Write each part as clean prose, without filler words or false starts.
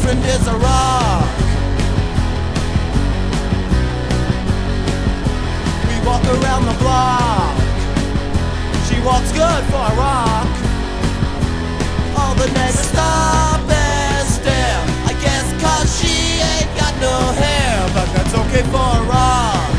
girlfriend is a rock. We walk around the block. She walks good for a rock. All the neighbors stop and stare, I guess 'cause she ain't got no hair, but that's okay for a rock.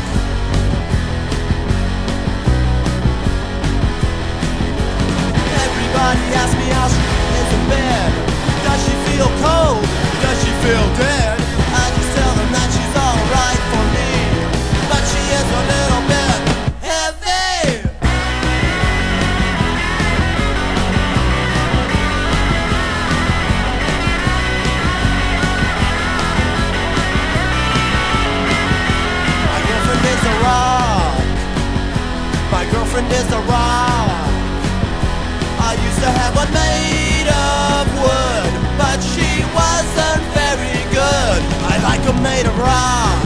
Everybody asks me how she is in bed. Does she feel cold? Does she feel dead? I just tell them that she's alright for me, but she is a little bit heavy. My girlfriend is a rock. My girlfriend is a rock. I used to have one made of wood, but she wasn't very good. I like them made of rock.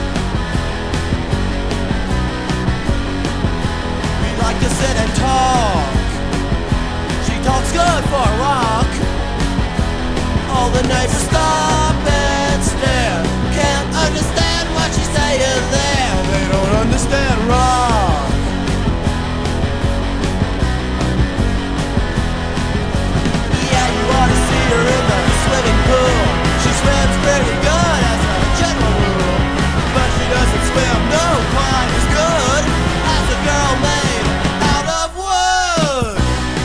We like to sit and talk. She talks good for a rock. All the neighbors stop and stare, can't understand what she's saying there. They don't understand rock. In the swimming pool, she swims pretty good as a general rule, but she doesn't swim no quite as good as a girl made out of wood.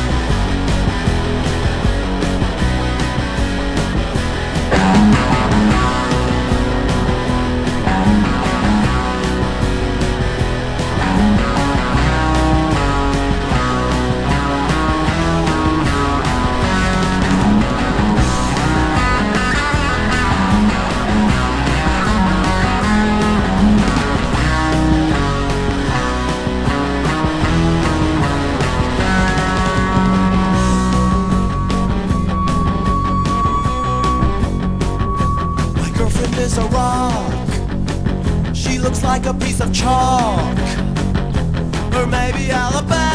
Is a rock. She looks like a piece of chalk, or maybe Alabama.